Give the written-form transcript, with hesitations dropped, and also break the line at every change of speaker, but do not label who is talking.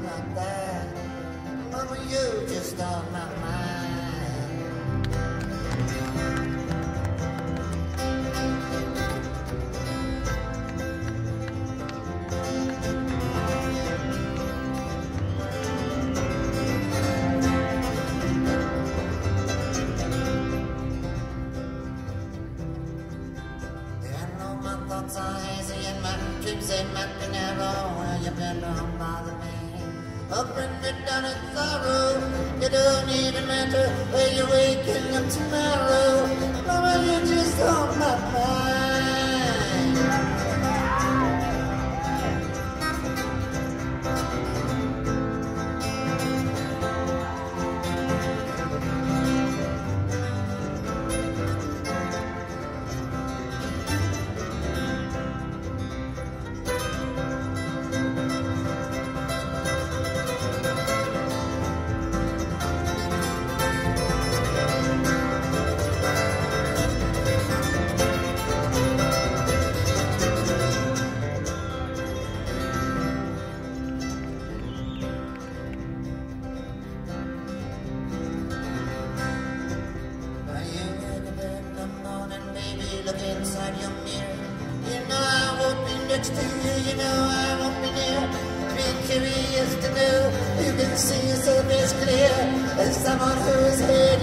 like that. Mama, you just on my mind. Thoughts are hazy and my dreams they might be narrow. Well, you better don't bother me. Up and down in sorrow. You don't even matter where you're waking up tomorrow. Mama, you just on my mind. Look inside your mirror. You know I won't be next to you. You know I won't be near. Be curious to know. You can see yourself as clear as someone who is here.